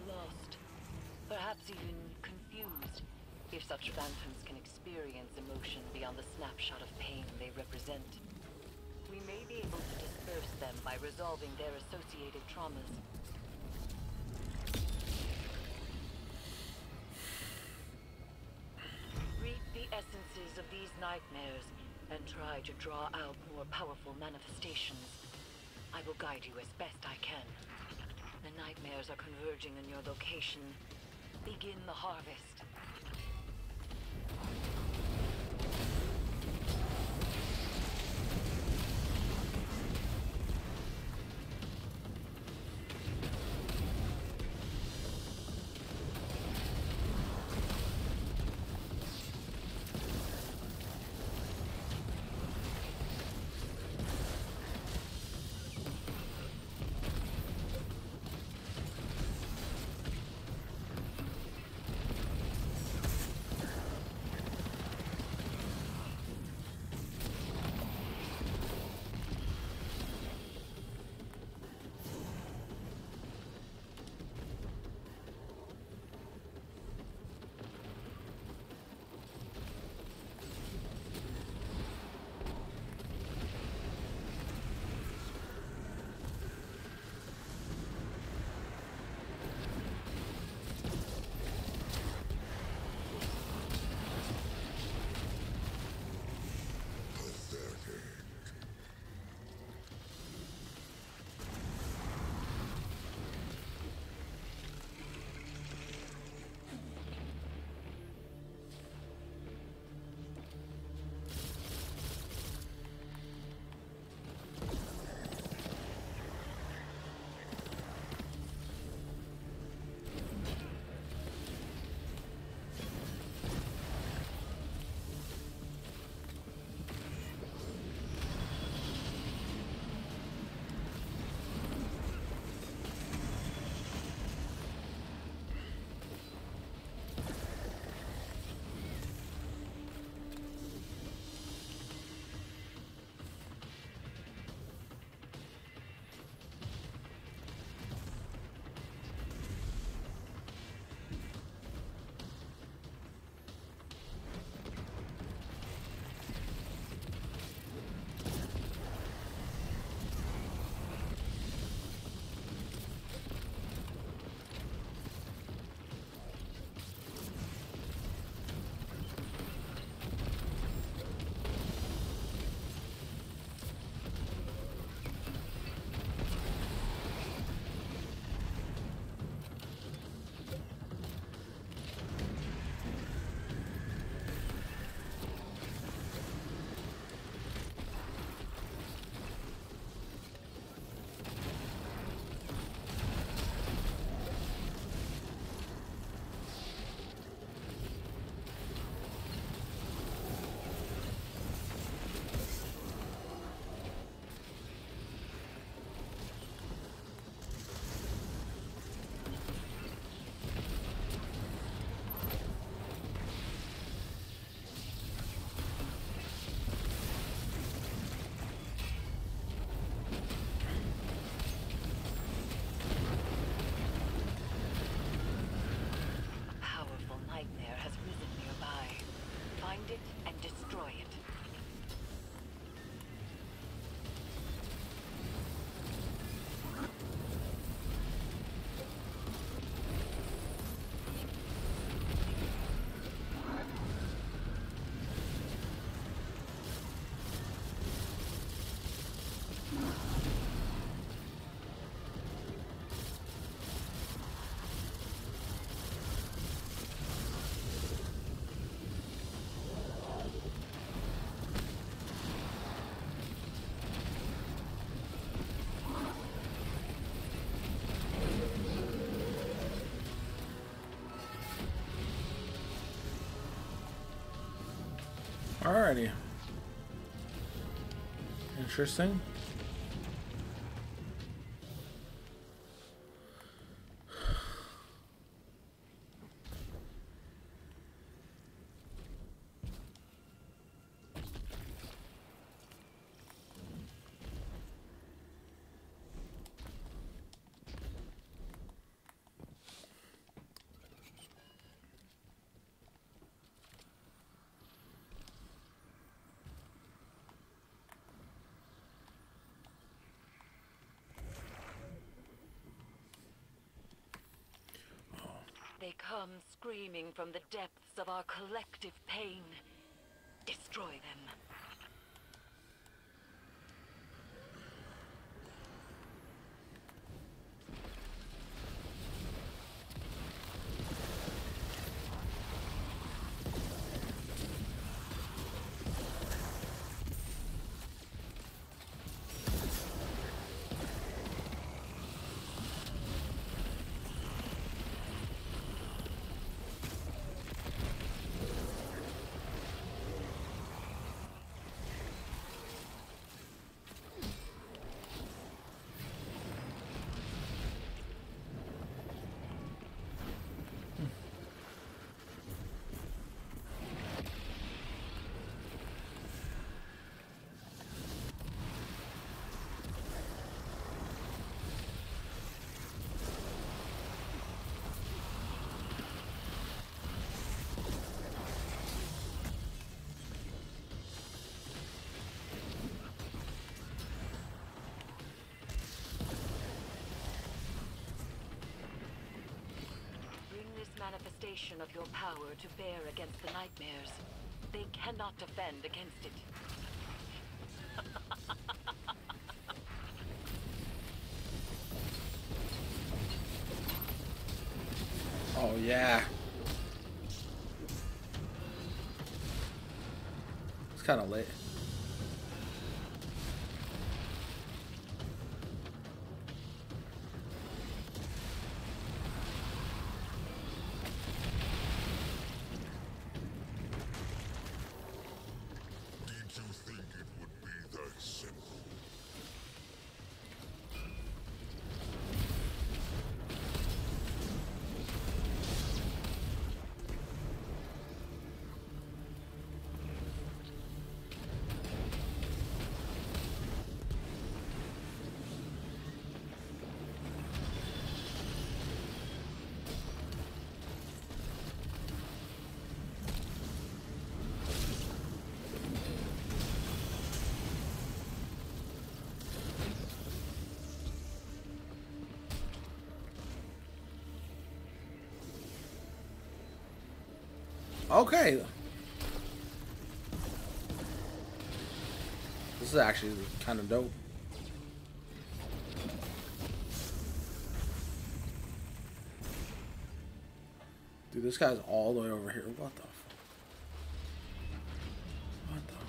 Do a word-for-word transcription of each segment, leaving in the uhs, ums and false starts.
lost. Perhaps even confused, if such phantoms can experience emotion beyond the snapshot of pain they represent. We may be able to disperse them by resolving their associated traumas. Read the essences of these nightmares and try to draw out more powerful manifestations. I will guide you as best I can. The nightmares are converging in your location. Begin the harvest. Alrighty. Interesting. They come screaming from the depths of our collective pain. Destroy them. Manifestation of your power to bear against the nightmares. They cannot defend against it. Oh yeah. It's kind of late. Okay. This is actually kind of dope. Dude, this guy's all the way over here. What the fuck? What the?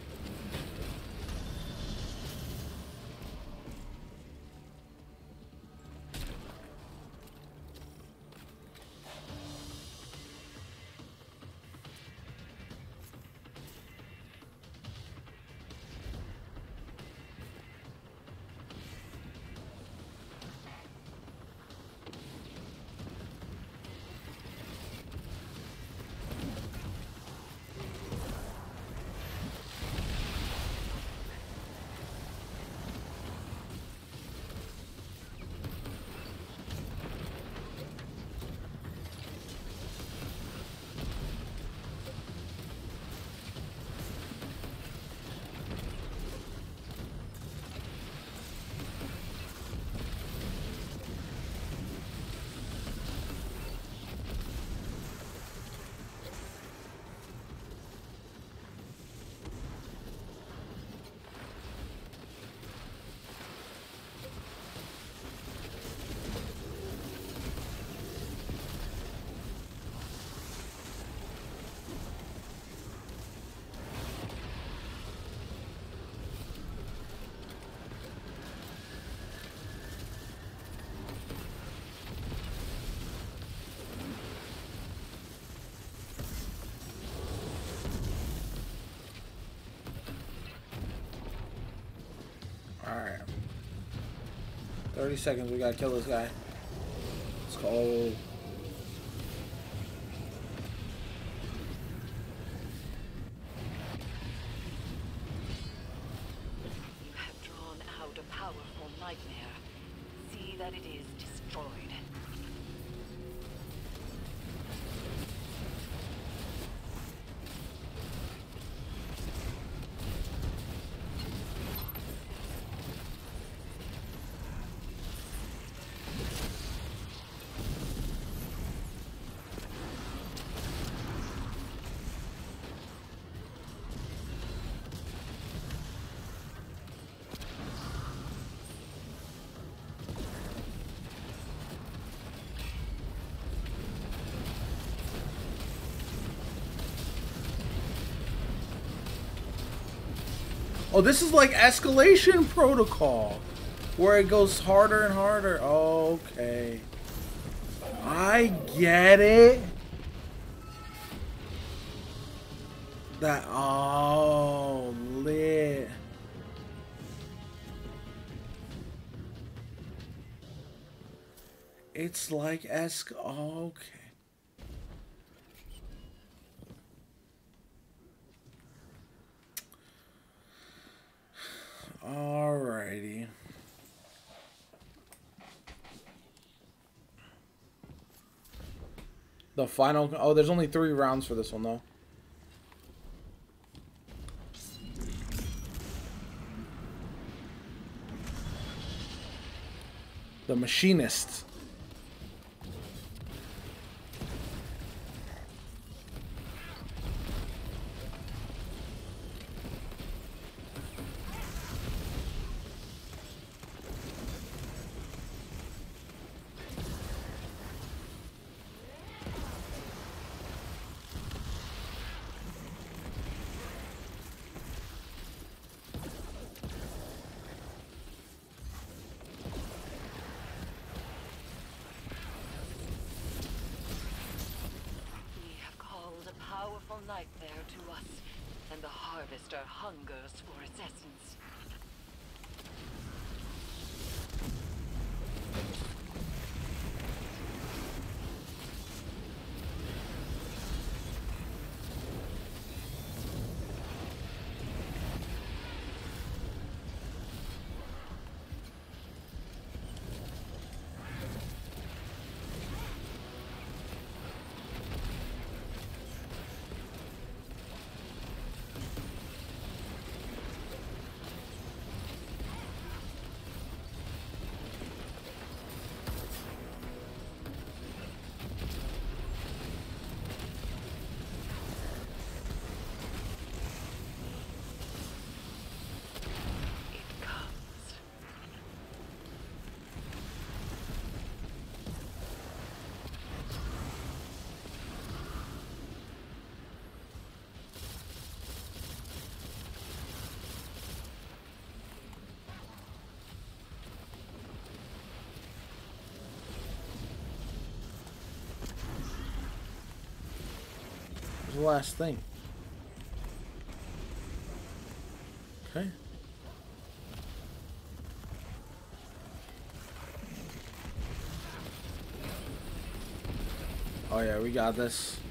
Alright. thirty seconds, we gotta kill this guy. Let's go. You have drawn out a powerful nightmare. See that it is destroyed. Oh, this is like escalation protocol, where it goes harder and harder. Okay. I get it. That, oh, lit. It's like esc, okay. Alrighty. The final, oh, there's only three rounds for this one though. The Machinist. Nightmare to us, and the Harvester hungers for its essence. The last thing. Okay. Oh yeah, we got this.